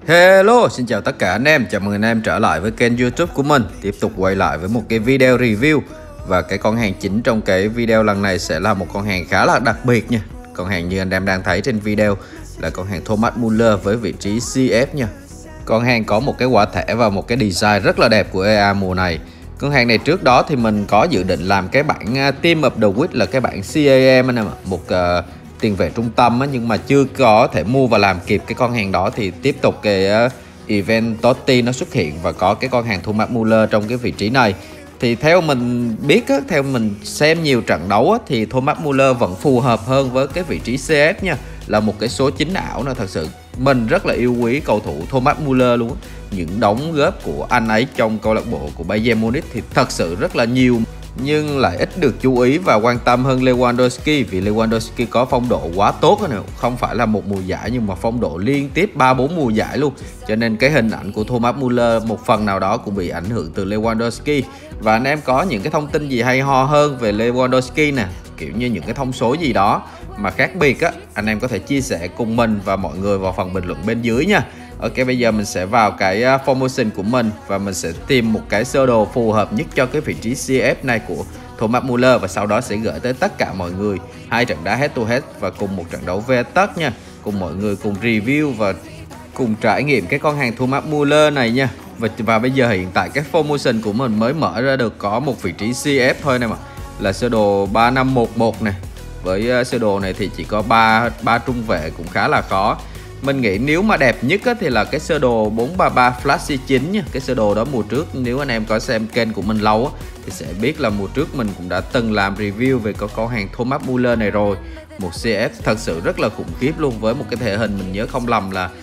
Hello, xin chào tất cả anh em, chào mừng anh em trở lại với kênh YouTube của mình. Tiếp tục quay lại với một cái video review. Và cái con hàng chính trong cái video lần này sẽ là một con hàng khá là đặc biệt nha. Con hàng như anh em đang thấy trên video là con hàng Thomas Müller với vị trí CF nha. Con hàng có một cái quả thẻ và một cái design rất là đẹp của EA mùa này. Con hàng này trước đó thì mình có dự định làm cái bản Team of the Week là cái bản CAM anh em ạ. Một tiền vệ trung tâm á, nhưng mà chưa có thể mua và làm kịp cái con hàng đó thì tiếp tục cái event Totti nó xuất hiện và có cái con hàng Thomas Müller trong cái vị trí này. Thì theo mình biết á, theo mình xem nhiều trận đấu á, thì Thomas Müller vẫn phù hợp hơn với cái vị trí CF nha, là một cái số chính ảo. Nó thật sự mình rất là yêu quý cầu thủ Thomas Müller luôn á. Những đóng góp của anh ấy trong câu lạc bộ của Bayern Munich thì thật sự rất là nhiều, nhưng lại ít được chú ý và quan tâm hơn Lewandowski, vì Lewandowski có phong độ quá tốt này, không phải là một mùa giải nhưng mà phong độ liên tiếp 3-4 mùa giải luôn. Cho nên cái hình ảnh của Thomas Müller một phần nào đó cũng bị ảnh hưởng từ Lewandowski. Và anh em có những cái thông tin gì hay ho hơn về Lewandowski nè, kiểu như những cái thông số gì đó mà khác biệt á, anh em có thể chia sẻ cùng mình và mọi người vào phần bình luận bên dưới nha. Ok, bây giờ mình sẽ vào cái formation của mình và mình sẽ tìm một cái sơ đồ phù hợp nhất cho cái vị trí CF này của Thomas Müller, và sau đó sẽ gửi tới tất cả mọi người 2 trận đá head to head và cùng một trận đấu VTech nha, cùng mọi người cùng review và cùng trải nghiệm cái con hàng Thomas Müller này nha. Và bây giờ hiện tại cái formation của mình mới mở ra được có một vị trí CF thôi nè mà, là sơ đồ 3511 này. Với sơ đồ này thì chỉ có 3 trung vệ cũng khá là khó. Mình nghĩ nếu mà đẹp nhất á, thì là cái sơ đồ 433 Flash C9 nha. Cái sơ đồ đó mùa trước, nếu anh em có xem kênh của mình lâu á, thì sẽ biết là mùa trước mình cũng đã từng làm review về con hàng Thomas Müller này rồi. Một CF thật sự rất là khủng khiếp luôn, với một cái thể hình mình nhớ không lầm là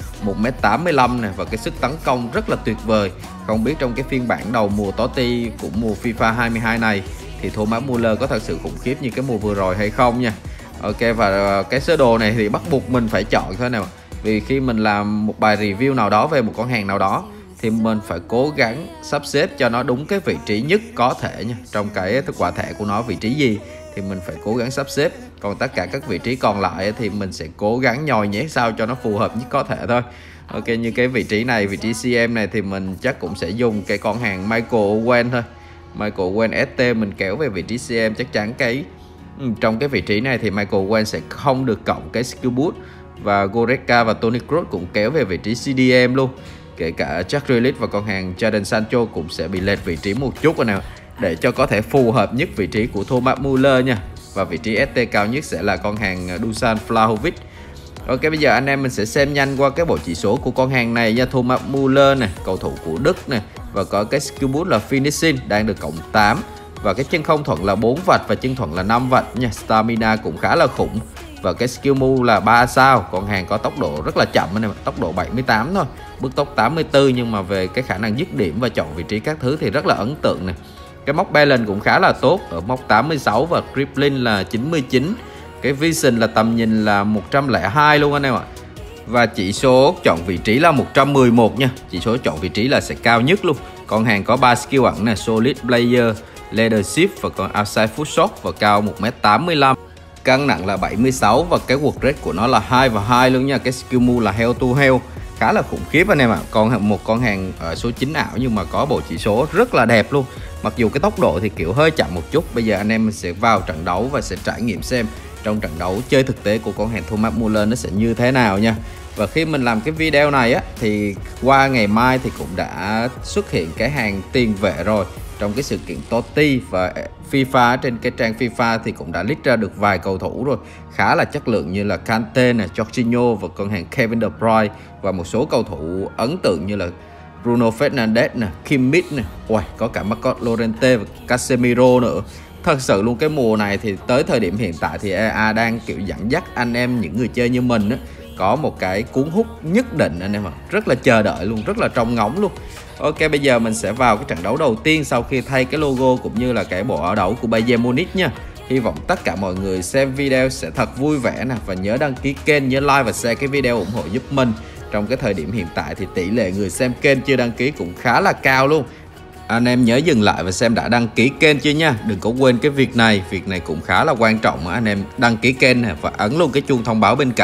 1m85 này, và cái sức tấn công rất là tuyệt vời. Không biết trong cái phiên bản đầu mùa Totti của mùa FIFA 22 này thì Thomas Müller có thật sự khủng khiếp như cái mùa vừa rồi hay không nha. Ok, và cái sơ đồ này thì bắt buộc mình phải chọn thôi nào. Vì khi mình làm một bài review nào đó về một con hàng nào đó thì mình phải cố gắng sắp xếp cho nó đúng cái vị trí nhất có thể nha. Trong cái quả thẻ của nó vị trí gì thì mình phải cố gắng sắp xếp. Còn tất cả các vị trí còn lại thì mình sẽ cố gắng nhồi nhét sao cho nó phù hợp nhất có thể thôi. Ok, như cái vị trí này, vị trí CM này thì mình chắc cũng sẽ dùng cái con hàng Michael Owen thôi. Michael Owen ST mình kéo về vị trí CM chắc chắn trong cái vị trí này thì Michael Owen sẽ không được cộng cái skill boost. Và Goretzka và Toni Kroos cũng kéo về vị trí CDM luôn. Kể cả Jack Grealish và con hàng Jadon Sancho cũng sẽ bị lệch vị trí một chút rồi nào, để cho có thể phù hợp nhất vị trí của Thomas Müller nha. Và vị trí ST cao nhất sẽ là con hàng Dusan Vlahovic. Ok, bây giờ anh em mình sẽ xem nhanh qua cái bộ chỉ số của con hàng này nha. Thomas Müller này, cầu thủ của Đức này, và có cái skill boost là finishing đang được cộng 8. Và cái chân không thuận là 4 vạch và chân thuận là 5 vạch nha. Stamina cũng khá là khủng. Và cái skill move là 3 sao. Con hàng có tốc độ rất là chậm này, tốc độ 78 thôi, bước tốc 84, nhưng mà về cái khả năng dứt điểm và chọn vị trí các thứ thì rất là ấn tượng này. Cái móc balance cũng khá là tốt, ở móc 86 và dribbling là 99. Cái vision là tầm nhìn là 102 luôn anh em ạ. Và chỉ số chọn vị trí là 111 nha. Chỉ số chọn vị trí là sẽ cao nhất luôn. Con hàng có 3 skill ẩn này, solid player, leadership và còn outside foot shot, và cao 1m85. Cân nặng là 76 và cái work rate của nó là 2 và 2 luôn nha. Cái skill move là hell to hell, khá là khủng khiếp anh em ạ. Còn một con hàng ở số 9 ảo nhưng mà có bộ chỉ số rất là đẹp luôn. Mặc dù cái tốc độ thì kiểu hơi chậm một chút. Bây giờ anh em sẽ vào trận đấu và sẽ trải nghiệm xem trong trận đấu chơi thực tế của con hàng Thomas Müller nó sẽ như thế nào nha. Và khi mình làm cái video này á thì qua ngày mai thì cũng đã xuất hiện cái hàng tiền vệ rồi. Trong cái sự kiện Totti và FIFA, trên cái trang FIFA thì cũng đã list ra được vài cầu thủ rồi, khá là chất lượng như là Kante nè, Jorginho và con hàng Kevin De Bruyne, và một số cầu thủ ấn tượng như là Bruno Fernandes nè, Kimmich nè, có cả Marcos Llorente và Casemiro nữa. Thật sự luôn, cái mùa này thì tới thời điểm hiện tại thì EA đang kiểu dẫn dắt anh em, những người chơi như mình á, có một cái cuốn hút nhất định anh em ạ. Rất là chờ đợi luôn, rất là trông ngóng luôn. Ok, bây giờ mình sẽ vào cái trận đấu đầu tiên sau khi thay cái logo cũng như là cái bộ áo đấu của Bayern Munich nha. Hy vọng tất cả mọi người xem video sẽ thật vui vẻ nè, và nhớ đăng ký kênh, nhớ like và share cái video ủng hộ giúp mình. Trong cái thời điểm hiện tại thì tỷ lệ người xem kênh chưa đăng ký cũng khá là cao luôn. Anh em nhớ dừng lại và xem đã đăng ký kênh chưa nha. Đừng có quên cái việc này cũng khá là quan trọng mà anh em đăng ký kênh và ấn luôn cái chuông thông báo bên cạnh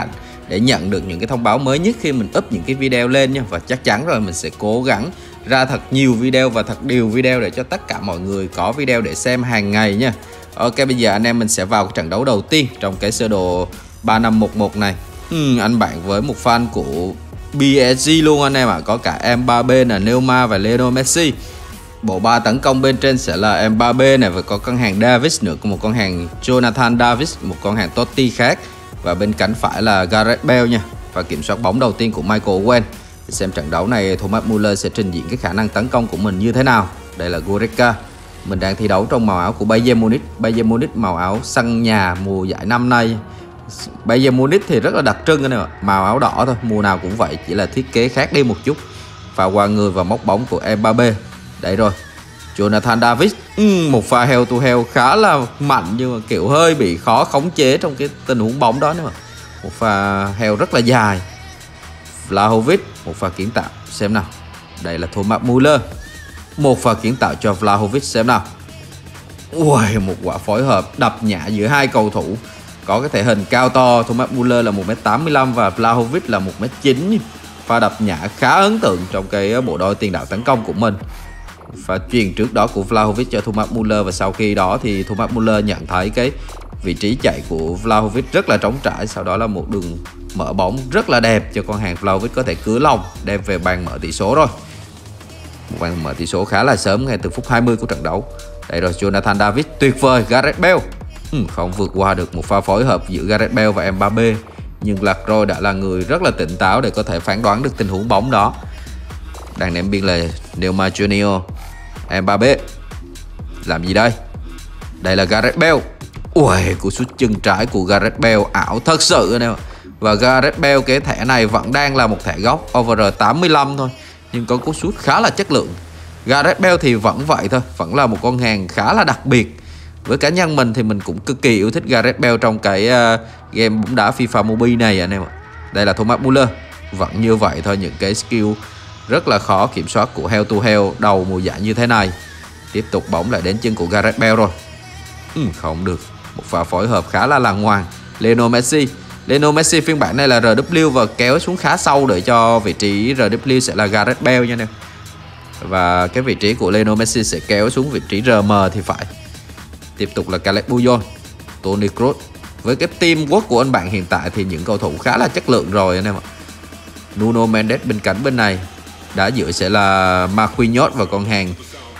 để nhận được những cái thông báo mới nhất khi mình up những cái video lên nha. Và chắc chắn rồi mình sẽ cố gắng ra thật nhiều video và thật nhiều video để cho tất cả mọi người có video để xem hàng ngày nha. Ok, bây giờ anh em mình sẽ vào cái trận đấu đầu tiên trong cái sơ đồ 3511 này. Anh bạn với một fan của PSG luôn anh em ạ. Có cả Mbappé, Neymar và Lionel Messi. Bộ ba tấn công bên trên sẽ là Mbappé này, và có con hàng Davis nữa, có một con hàng Jonathan Davis, một con hàng Totti khác. Và bên cánh phải là Gareth Bale nha. Và kiểm soát bóng đầu tiên của Michael Owen. Để xem trận đấu này Thomas Muller sẽ trình diễn cái khả năng tấn công của mình như thế nào. Đây là Goretzka. Mình đang thi đấu trong màu áo của Bayern Munich. Bayern Munich màu áo sân nhà mùa giải năm nay. Bayern Munich thì rất là đặc trưng anh em ạ. Màu áo đỏ thôi, mùa nào cũng vậy, chỉ là thiết kế khác đi một chút. Và qua người và móc bóng của Mbappé. Đấy rồi, Jonathan Davis. Một pha heo to heo khá là mạnh, nhưng mà kiểu hơi bị khó khống chế trong cái tình huống bóng đó nữa mà. Một pha heo rất là dài. Vlahovic, một pha kiến tạo, xem nào. Đây là Thomas Muller. Một pha kiến tạo cho Vlahovic, xem nào. Ui, một quả phối hợp đập nhả giữa hai cầu thủ có cái thể hình cao to. Thomas Muller là 1m85 và Vlahovic là 1m9. Pha đập nhả khá ấn tượng trong cái bộ đôi tiền đạo tấn công của mình. Pha chuyền trước đó của Vlahovic cho Thomas Muller, và sau khi đó thì Thomas Muller nhận thấy cái vị trí chạy của Vlahovic rất là trống trải. Sau đó là một đường mở bóng rất là đẹp cho con hàng Vlahovic có thể cứa lòng đem về bàn mở tỷ số rồi. Một bàn mở tỷ số khá là sớm ngay từ phút 20 của trận đấu. Đây rồi, Jonathan Davis tuyệt vời. Gareth Bale không vượt qua được một pha phối hợp giữa Gareth Bale và Mbappé, nhưng Lacroix đã là người rất là tỉnh táo để có thể phán đoán được tình huống bóng đó. Đang ném biên là Neymar Junior. Mbappé làm gì đây? Đây là Gareth Bale. Ui, cú sút chân trái của Gareth Bale ảo thật sự anh em ạ. Và Gareth Bale cái thẻ này vẫn đang là một thẻ góc over 85 thôi, nhưng có cú sút khá là chất lượng. Gareth Bale thì vẫn vậy thôi, vẫn là một con hàng khá là đặc biệt. Với cá nhân mình thì mình cũng cực kỳ yêu thích Gareth Bale trong cái game bóng đá FIFA Mobile này anh em ạ. Đây là Thomas Muller. Vẫn như vậy thôi, những cái skill rất là khó kiểm soát của heo to heo đầu mùa giải như thế này. Tiếp tục bóng lại đến chân của Gareth Bale rồi. Không được. Một pha phối hợp khá là lằng ngoằng. Lionel Messi. Lionel Messi phiên bản này là RW và kéo xuống khá sâu để cho vị trí RW sẽ là Gareth Bale nha anh em. Và cái vị trí của Lionel Messi sẽ kéo xuống vị trí RM thì phải. Tiếp tục là Caleb Bouillon, Toni Kroos. Với cái teamwork của anh bạn hiện tại thì những cầu thủ khá là chất lượng rồi anh em ạ. Nuno Mendes bên cạnh bên này. Đá giữa sẽ là Marquinhos và con hàng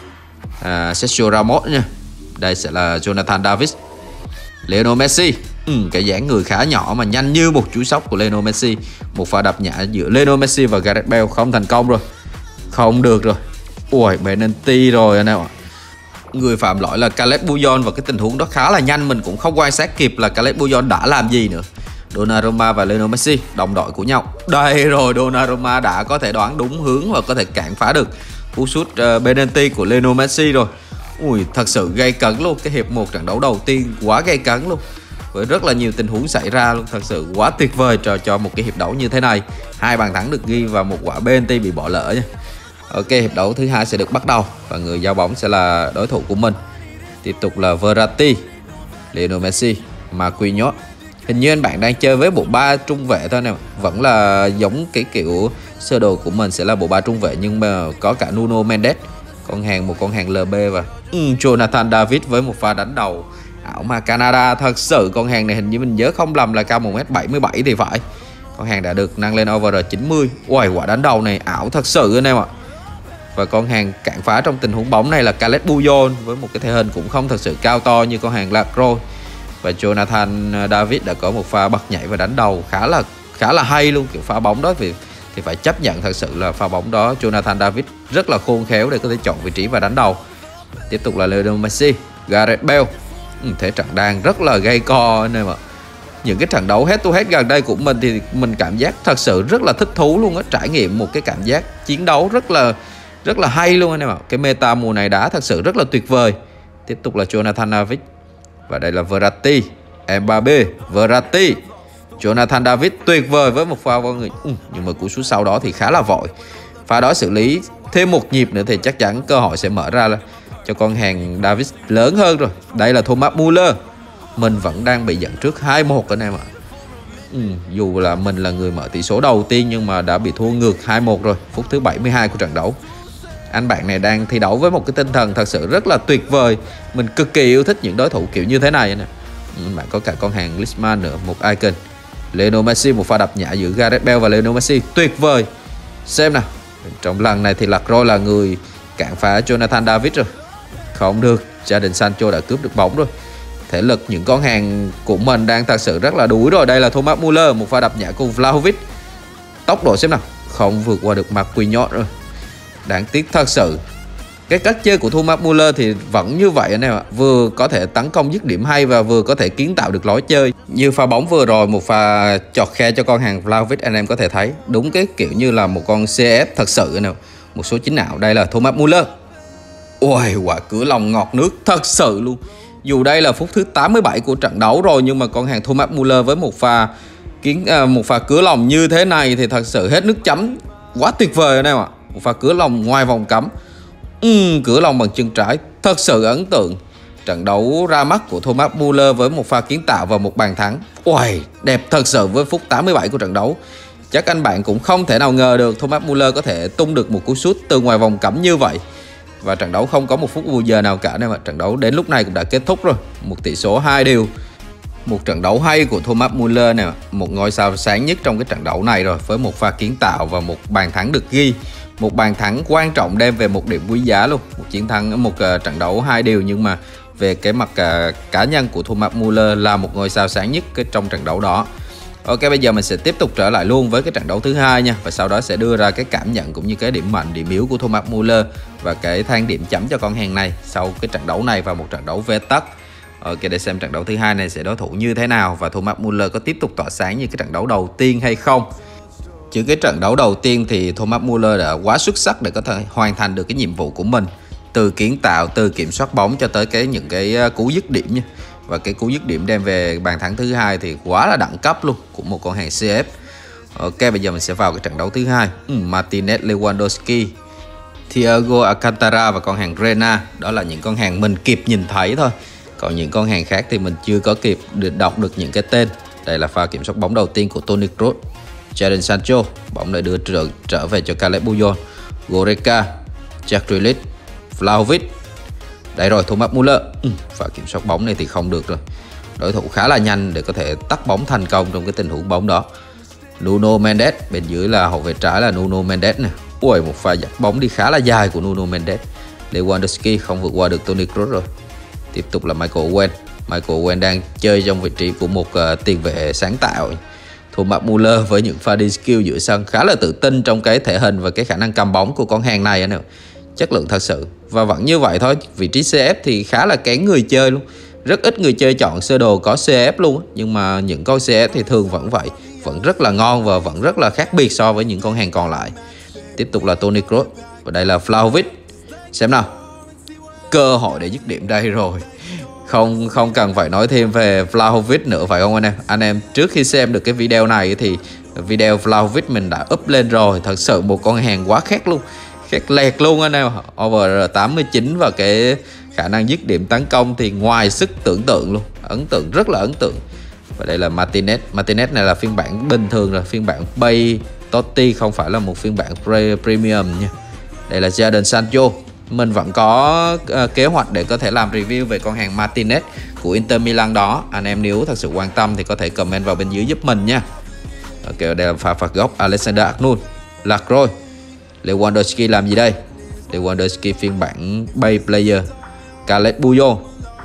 Sergio Ramos nha. Đây sẽ là Jonathan Davis. Lionel Messi. Cái dáng người khá nhỏ mà nhanh như một chú sóc của Lionel Messi. Một pha đập nhả giữa Lionel Messi và Gareth Bale không thành công rồi. Không được rồi. Ui, penalty rồi anh em ạ. Người phạm lỗi là Caleb Bouillon, và cái tình huống đó khá là nhanh, mình cũng không quan sát kịp là Caleb Bouillon đã làm gì nữa. Donnarumma và Lionel Messi đồng đội của nhau. Đây rồi, Donnarumma đã có thể đoán đúng hướng và có thể cản phá được cú sút penalty của Lionel Messi rồi. Ui, thật sự gây cấn luôn. Cái hiệp 1 trận đấu đầu tiên quá gây cấn luôn, với rất là nhiều tình huống xảy ra luôn. Thật sự quá tuyệt vời cho một cái hiệp đấu như thế này. 2 bàn thắng được ghi và một quả penalty bị bỏ lỡ nha. Ok, hiệp đấu thứ hai sẽ được bắt đầu và người giao bóng sẽ là đối thủ của mình. Tiếp tục là Verratti, Lionel Messi, Marquinhos. Hình như anh bạn đang chơi với bộ ba trung vệ thôi nè. Vẫn là giống cái kiểu sơ đồ của mình sẽ là bộ ba trung vệ, nhưng mà có cả Nuno Mendes, một con hàng LB và Jonathan David với một pha đánh đầu ảo mà Canada. Thật sự con hàng này hình như mình nhớ không lầm là cao 1m77 thì phải. Con hàng đã được nâng lên over 90. Ui, quả đánh đầu này ảo thật sự anh em ạ. Và con hàng cản phá trong tình huống bóng này là Caleb Bouillon với một cái thể hình cũng không thật sự cao to như con hàng Lacroix. Và Jonathan David đã có một pha bật nhảy và đánh đầu khá là hay luôn. Kiểu pha bóng đó thì phải chấp nhận thật sự là pha bóng đó Jonathan David rất là khôn khéo để có thể chọn vị trí và đánh đầu. Tiếp tục là Lionel Messi, Gareth Bale. Thế trận đang rất là gay co anh em ạ. Những cái trận đấu head to head gần đây của mình thì mình cảm giác thật sự rất là thích thú luôn á, trải nghiệm một cái cảm giác chiến đấu rất là hay luôn anh em ạ. Cái meta mùa này đá thật sự rất là tuyệt vời. Tiếp tục là Jonathan David. Và đây là Verratti, Mbappé, Verratti, Jonathan David tuyệt vời với một pha con người. Nhưng mà cú sút sau đó thì khá là vội. Pha đó xử lý thêm một nhịp nữa thì chắc chắn cơ hội sẽ mở ra cho con hàng David lớn hơn rồi. Đây là Thomas Muller. Mình vẫn đang bị dẫn trước 2-1 anh em ạ. Dù là mình là người mở tỷ số đầu tiên nhưng mà đã bị thua ngược 2-1 rồi, phút thứ 72 của trận đấu. Anh bạn này đang thi đấu với một cái tinh thần thật sự rất là tuyệt vời. Mình cực kỳ yêu thích những đối thủ kiểu như thế này nè. Bạn có cả con hàng Griezmann nữa, một icon. Lionel Messi, một pha đập nhã giữa Gareth Bale và Lionel Messi tuyệt vời. Xem nào, trong lần này thì Lacroix là người cản phá Jonathan David rồi. Không được, Jadon Sancho đã cướp được bóng rồi. Thể lực những con hàng của mình đang thật sự rất là đuối rồi. Đây là Thomas Muller, một pha đập nhã cùng Vlahovic. Tốc độ xem nào, không vượt qua được Marquinhos rồi. Đáng tiếc thật sự. Cái cách chơi của Thomas Muller thì vẫn như vậy anh em ạ. Vừa có thể tấn công dứt điểm hay và vừa có thể kiến tạo được lối chơi. Như pha bóng vừa rồi, một pha chọt khe cho con hàng Vlahovic, anh em có thể thấy đúng cái kiểu như là một con CF thật sự anh em. Một số chính ảo. Đây là Thomas Muller. Ôi, quả cửa lòng ngọt nước thật sự luôn. Dù đây là phút thứ 87 của trận đấu rồi, nhưng mà con hàng Thomas Muller với một pha cửa lòng như thế này thì thật sự hết nước chấm. Quá tuyệt vời anh em ạ. Một pha cửa lòng ngoài vòng cấm. Cửa lòng bằng chân trái thật sự ấn tượng. Trận đấu ra mắt của Thomas Muller với một pha kiến tạo và một bàn thắng. Ôi, đẹp thật sự với phút 87 của trận đấu. Chắc anh bạn cũng không thể nào ngờ được Thomas Muller có thể tung được một cú sút từ ngoài vòng cấm như vậy. Và trận đấu không có một phút bù giờ nào cả, nên mà trận đấu đến lúc này cũng đã kết thúc rồi. Một tỷ số 2-2. Một trận đấu hay của Thomas Muller nè, một ngôi sao sáng nhất trong cái trận đấu này rồi, với một pha kiến tạo và một bàn thắng được ghi. Một bàn thắng quan trọng đem về một điểm quý giá luôn. Một chiến thắng, một trận đấu 2-2, nhưng mà về cái mặt cá nhân của Thomas Muller là một ngôi sao sáng nhất trong trận đấu đó. Ok, bây giờ mình sẽ tiếp tục trở lại luôn với cái trận đấu thứ hai nha, và sau đó sẽ đưa ra cái cảm nhận cũng như cái điểm mạnh, điểm yếu của Thomas Muller và cái thang điểm chấm cho con hàng này sau cái trận đấu này và một trận đấu về tất. Ok, để xem trận đấu thứ hai này sẽ đối thủ như thế nào và Thomas Muller có tiếp tục tỏa sáng như cái trận đấu đầu tiên hay không. Chứ cái trận đấu đầu tiên thì Thomas Muller đã quá xuất sắc để có thể hoàn thành được cái nhiệm vụ của mình, từ kiến tạo, từ kiểm soát bóng cho tới những cái cú dứt điểm nha. Và cái cú dứt điểm đem về bàn thắng thứ hai thì quá là đẳng cấp luôn của một con hàng CF. Ok, bây giờ mình sẽ vào cái trận đấu thứ hai. Martinez, Lewandowski, Thiago Alcantara và con hàng Reina. Đó là những con hàng mình kịp nhìn thấy thôi. Còn những con hàng khác thì mình chưa có kịp đọc được những cái tên. Đây là pha kiểm soát bóng đầu tiên của Toni Kroos. Jadon Sancho, bóng lại đưa trở về cho Caleb Bouillon. Goretzka, Jack Grealish, Vlahovic. Đây rồi, Thomas Muller. Và kiểm soát bóng này thì không được rồi. Đối thủ khá là nhanh để có thể tắt bóng thành công trong cái tình huống bóng đó. Nuno Mendes, bên dưới là hậu vệ trái là Nuno Mendes nè. Ui, một pha dắt bóng đi khá là dài của Nuno Mendes. Lewandowski không vượt qua được Toni Kroos rồi. Tiếp tục là Michael Owen. Michael Owen đang chơi trong vị trí của một tiền vệ sáng tạo. Thomas Muller với những pha đi skill giữa sân khá là tự tin trong cái thể hình và cái khả năng cầm bóng của con hàng này anh em. Chất lượng thật sự. Và vẫn như vậy thôi, vị trí CF thì khá là kén người chơi luôn. Rất ít người chơi chọn sơ đồ có CF luôn. Nhưng mà những con CF thì thường vẫn vậy, vẫn rất là ngon và vẫn rất là khác biệt so với những con hàng còn lại. Tiếp tục là Toni Kroos. Và đây là Vlahovic. Xem nào, cơ hội để dứt điểm đây rồi. Không cần phải nói thêm về Vlahovic nữa phải không anh em? Anh em trước khi xem được cái video này thì video Vlahovic mình đã up lên rồi. Thật sự một con hàng quá khác luôn. Khác lẹt luôn anh em. Over 89 và cái khả năng dứt điểm tấn công thì ngoài sức tưởng tượng luôn. Ấn tượng, rất là ấn tượng. Và đây là Martinez. Martinez này là phiên bản bình thường rồi, phiên bản Bay Totti, không phải là một phiên bản Premium nha. Đây là Jadon Sancho. Mình vẫn có kế hoạch để có thể làm review về con hàng Martinez của Inter Milan đó. Anh em nếu thật sự quan tâm thì có thể comment vào bên dưới giúp mình nha. Ok, đây là pha phạt góc Alexander-Arnold, Lacroix. Lewandowski làm gì đây? Lewandowski phiên bản Bay Player, Caleb Bouillon.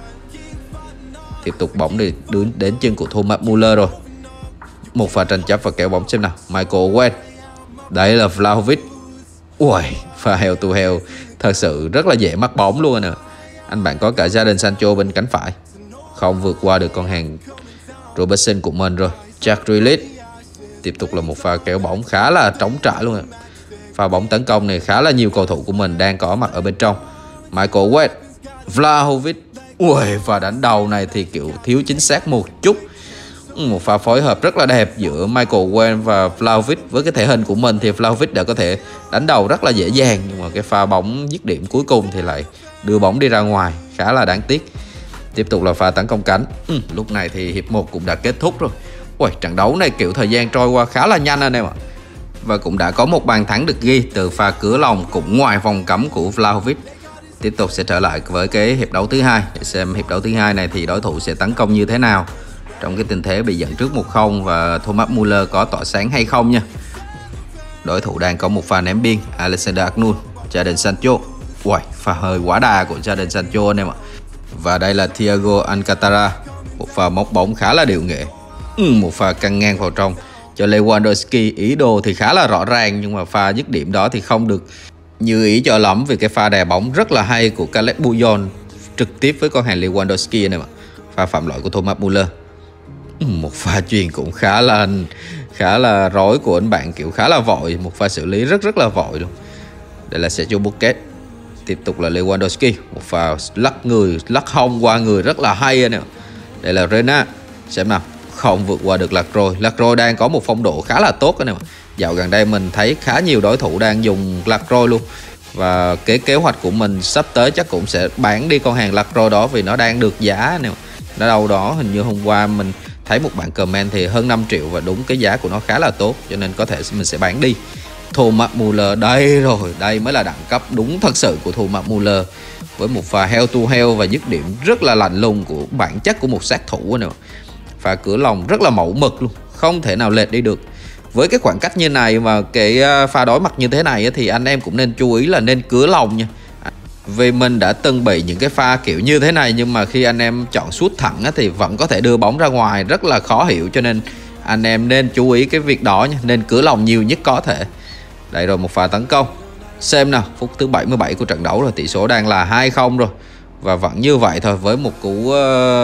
Tiếp tục bóng để đến chân của Thomas Muller rồi. Một pha tranh chấp và kéo bóng xem nào. Michael Owen. Đây là Vlahovic. Ui, pha heo tu heo. Thật sự rất là dễ mắc bóng luôn nè. Anh bạn có cả Jadon Sancho bên cánh phải. Không vượt qua được con hàng Robertson của mình rồi. Jack Grealish. Tiếp tục là một pha kéo bóng khá là trống trải luôn. Pha bóng tấn công này khá là nhiều cầu thủ của mình đang có mặt ở bên trong. Michael Owen, Vlahovic. Ui, và đánh đầu này thì kiểu thiếu chính xác một chút. Một pha phối hợp rất là đẹp giữa Michael Owen và Vlahovic. Với cái thể hình của mình thì Vlahovic đã có thể đánh đầu rất là dễ dàng, nhưng mà cái pha bóng dứt điểm cuối cùng thì lại đưa bóng đi ra ngoài, khá là đáng tiếc. Tiếp tục là pha tấn công cánh. Lúc này thì hiệp 1 cũng đã kết thúc rồi. Ui, trận đấu này kiểu thời gian trôi qua khá là nhanh anh em ạ. Và cũng đã có một bàn thắng được ghi từ pha cửa lòng cũng ngoài vòng cấm của Vlahovic. Tiếp tục sẽ trở lại với cái hiệp đấu thứ hai để xem hiệp đấu thứ hai này thì đối thủ sẽ tấn công như thế nào trong cái tình thế bị dẫn trước 1-0 và Thomas Muller có tỏa sáng hay không nha. Đối thủ đang có một pha ném biên, Alexander Arnold, Jadon Sancho. Uầy, pha hơi quá đà của Jadon Sancho anh em ạ. Và đây là Thiago Alcantara, một pha móc bóng khá là điệu nghệ. Một pha căng ngang vào trong cho Lewandowski, ý đồ thì khá là rõ ràng nhưng mà pha dứt điểm đó thì không được như ý cho lắm vì cái pha đè bóng rất là hay của Caleb Bouillon trực tiếp với con hàng Lewandowski này mà. Pha phạm lỗi của Thomas Muller. Một pha chuyền cũng khá là rối của anh bạn, kiểu khá là vội, một pha xử lý rất là vội luôn. Đây là Sergio Busquets. Tiếp tục là Lewandowski, một pha lắc hông qua người rất là hay anh em. Đây là Rena, xem nào, không vượt qua được Lacroix đang có một phong độ khá là tốt anh em. Dạo gần đây mình thấy khá nhiều đối thủ đang dùng Lacroix luôn. Và cái kế hoạch của mình sắp tới chắc cũng sẽ bán đi con hàng Lacroix đó vì nó đang được giá nè. Nó đâu đó hình như hôm qua mình thấy một bạn comment thì hơn 5 triệu và đúng cái giá của nó khá là tốt, cho nên có thể mình sẽ bán đi. Thomas Muller đây rồi, đây mới là đẳng cấp đúng thật sự của Thomas Muller, với một pha hell to hell và dứt điểm rất là lạnh lùng của bản chất của một sát thủ nữa. Pha cửa lòng rất là mẫu mực luôn, không thể nào lệch đi được. Với cái khoảng cách như này mà cái pha đối mặt như thế này thì anh em cũng nên chú ý là nên cửa lòng nha. Vì mình đã từng bị những cái pha kiểu như thế này nhưng mà khi anh em chọn sút thẳng thì vẫn có thể đưa bóng ra ngoài, rất là khó hiểu, cho nên anh em nên chú ý cái việc đó nha, nên cửa lòng nhiều nhất có thể. Đây rồi, một pha tấn công. Xem nào, phút thứ 77 của trận đấu rồi, tỷ số đang là 2-0 rồi. Và vẫn như vậy thôi, với một cú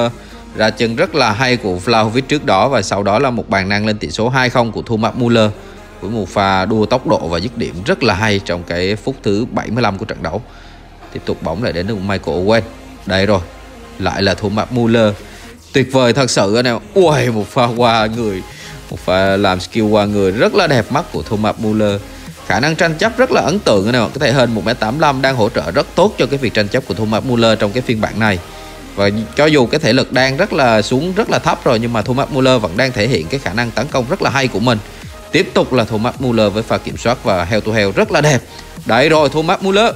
ra chân rất là hay của Vlahovic trước đó và sau đó là một bàn nâng lên tỷ số 2-0 của Thomas Muller với một pha đua tốc độ và dứt điểm rất là hay trong cái phút thứ 75 của trận đấu. Tiếp tục bóng lại đến được Michael Owen. Đây rồi, lại là Thomas Muller. Tuyệt vời thật sự anh em. Ui, một pha qua người, một pha làm skill qua người rất là đẹp mắt của Thomas Muller. Khả năng tranh chấp rất là ấn tượng anh em. Cái thể hình 1m85 đang hỗ trợ rất tốt cho cái việc tranh chấp của Thomas Muller trong cái phiên bản này. Và cho dù cái thể lực đang rất là xuống rất là thấp rồi nhưng mà Thomas Muller vẫn đang thể hiện cái khả năng tấn công rất là hay của mình. Tiếp tục là Thomas Muller với pha kiểm soát và hell to hell rất là đẹp. Đấy rồi, Thomas Muller.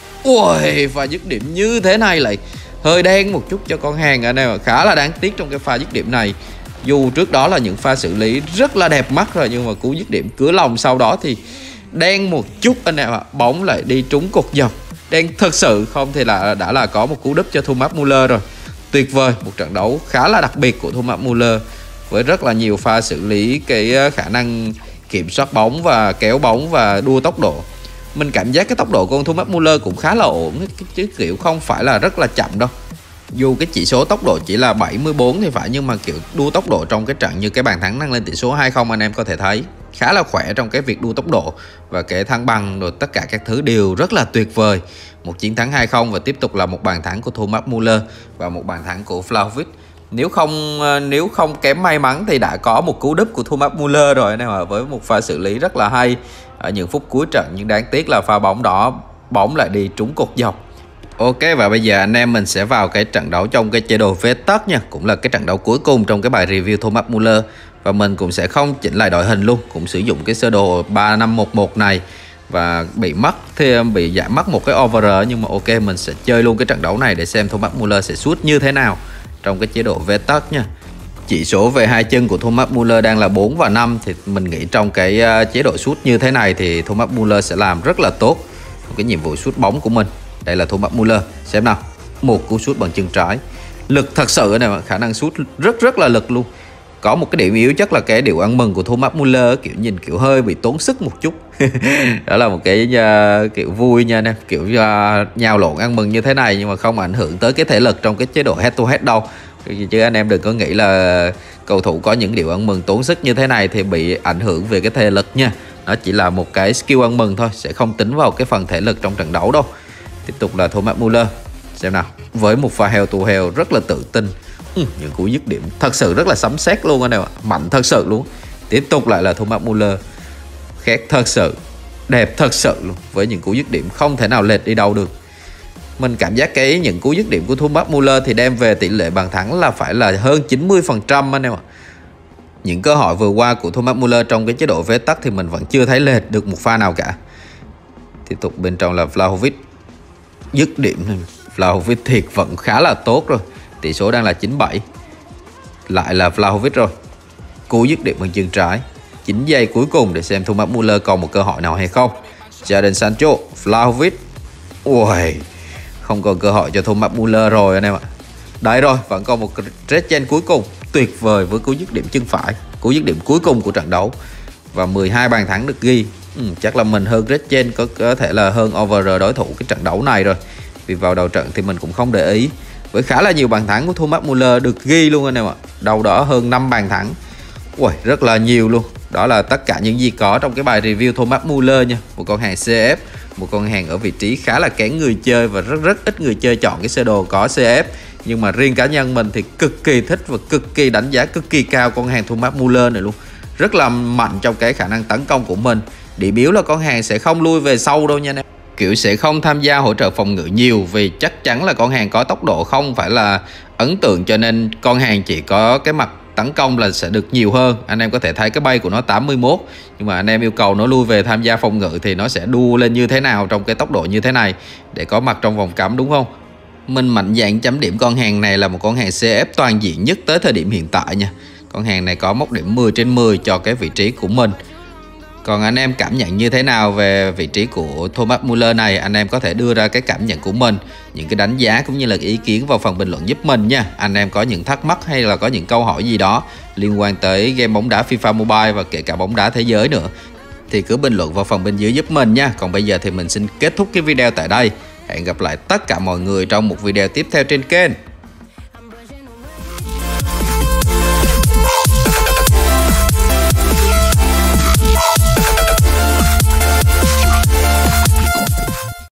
Ui, pha dứt điểm như thế này lại hơi đen một chút cho con hàng anh em, khá là đáng tiếc trong cái pha dứt điểm này. Dù trước đó là những pha xử lý rất là đẹp mắt rồi nhưng mà cú dứt điểm cửa lòng sau đó thì đen một chút anh em ạ. Bóng lại đi trúng cột dọc, đen thật sự, không thì là đã là có một cú đúp cho Thomas Muller rồi. Tuyệt vời, một trận đấu khá là đặc biệt của Thomas Muller với rất là nhiều pha xử lý, cái khả năng kiểm soát bóng và kéo bóng và đua tốc độ. Mình cảm giác cái tốc độ của con Thomas Muller cũng khá là ổn chứ kiểu không phải là rất là chậm đâu. Dù cái chỉ số tốc độ chỉ là 74 thì phải, nhưng mà kiểu đua tốc độ trong cái trận như cái bàn thắng nâng lên tỷ số 2-0 anh em có thể thấy khá là khỏe trong cái việc đua tốc độ và cái thăng bằng rồi tất cả các thứ đều rất là tuyệt vời. Một chiến thắng 2-0 và tiếp tục là một bàn thắng của Thomas Muller và một bàn thắng của Vlahovic. Nếu không kém may mắn thì đã có một cú đúp của Thomas Muller rồi này, mà với một pha xử lý rất là hay ở những phút cuối trận, nhưng đáng tiếc là pha bóng đó bóng lại đi trúng cột dọc. Ok, và bây giờ anh em mình sẽ vào cái trận đấu trong cái chế độ vế tất nha, cũng là cái trận đấu cuối cùng trong cái bài review Thomas Muller. Và mình cũng sẽ không chỉnh lại đội hình luôn, cũng sử dụng cái sơ đồ 3511 này và bị giảm mất một cái over, nhưng mà ok, mình sẽ chơi luôn cái trận đấu này để xem Thomas Muller sẽ sút như thế nào trong cái chế độ vế tất nha. Chỉ số về hai chân của Thomas Muller đang là 4 và 5 thì mình nghĩ trong cái chế độ sút như thế này thì Thomas Muller sẽ làm rất là tốt cái nhiệm vụ sút bóng của mình. Đây là Thomas Muller, xem nào, một cú sút bằng chân trái, lực thật sự này, khả năng sút rất là lực luôn. Có một cái điểm yếu chắc là cái điều ăn mừng của Thomas Muller, kiểu nhìn kiểu hơi bị tốn sức một chút. Đó là một cái kiểu vui nha anh em, kiểu nhào lộn ăn mừng như thế này nhưng mà không ảnh hưởng tới cái thể lực trong cái chế độ head to head đâu. Chứ anh em đừng có nghĩ là cầu thủ có những điều ăn mừng tốn sức như thế này thì bị ảnh hưởng về cái thể lực nha. Nó chỉ là một cái skill ăn mừng thôi, sẽ không tính vào cái phần thể lực trong trận đấu đâu. Tiếp tục là Thomas Muller, xem nào, với một pha hell to hell rất là tự tin. Những cú dứt điểm thật sự rất là sấm sét luôn anh em ạ, mạnh thật sự luôn. Tiếp tục lại là Thomas Muller, khét thật sự, đẹp thật sự luôn, với những cú dứt điểm không thể nào lệch đi đâu được. Mình cảm giác những cú dứt điểm của Thomas Muller thì đem về tỷ lệ bàn thắng là phải là hơn 90% anh em ạ. Những cơ hội vừa qua của Thomas Muller trong cái chế độ vế tắc thì mình vẫn chưa thấy lệch được một pha nào cả. Tiếp tục bên trong là Vlahovic. Dứt điểm này. Vlahovic thiệt vẫn khá là tốt rồi. Tỷ số đang là 9-7. Lại là Vlahovic rồi. Cú dứt điểm bằng chân trái. 9 giây cuối cùng để xem Thomas Muller còn một cơ hội nào hay không. Jadon Sancho, Vlahovic. Ui, không còn cơ hội cho Thomas Muller rồi anh em ạ. Đấy rồi, vẫn còn một Dredgen cuối cùng. Tuyệt vời với cú dứt điểm chân phải. Cú dứt điểm cuối cùng của trận đấu. Và 12 bàn thắng được ghi. Chắc là mình hơn Dredgen, có thể là hơn over đối thủ cái trận đấu này rồi. Vì vào đầu trận thì mình cũng không để ý. Với khá là nhiều bàn thắng của Thomas Muller được ghi luôn anh em ạ. Đâu đó hơn 5 bàn thắng. Ui, rất là nhiều luôn. Đó là tất cả những gì có trong cái bài review Thomas Muller nha. Một con hàng CF, một con hàng ở vị trí khá là kén người chơi và rất ít người chơi chọn cái sơ đồ có CF. Nhưng mà riêng cá nhân mình thì cực kỳ thích và cực kỳ đánh giá cực kỳ cao con hàng Thomas Muller này luôn. Rất là mạnh trong cái khả năng tấn công của mình. Điểm yếu là con hàng sẽ không lui về sâu đâu nha anh em. Kiểu sẽ không tham gia hỗ trợ phòng ngự nhiều vì chắc chắn là con hàng có tốc độ không phải là ấn tượng, cho nên con hàng chỉ có cái mặt tấn công là sẽ được nhiều hơn. Anh em có thể thấy cái bay của nó 81, nhưng mà anh em yêu cầu nó lui về tham gia phòng ngự thì nó sẽ đua lên như thế nào trong cái tốc độ như thế này để có mặt trong vòng cấm, đúng không? Mình mạnh dạn chấm điểm con hàng này là một con hàng CF toàn diện nhất tới thời điểm hiện tại nha. Con hàng này có mốc điểm 10/10 cho cái vị trí của mình. Còn anh em cảm nhận như thế nào về vị trí của Thomas Muller này? Anh em có thể đưa ra cái cảm nhận của mình, những cái đánh giá cũng như là ý kiến vào phần bình luận giúp mình nha. Anh em có những thắc mắc hay là có những câu hỏi gì đó liên quan tới game bóng đá FIFA Mobile và kể cả bóng đá thế giới nữa thì cứ bình luận vào phần bên dưới giúp mình nha. Còn bây giờ thì mình xin kết thúc cái video tại đây. Hẹn gặp lại tất cả mọi người trong một video tiếp theo trên kênh.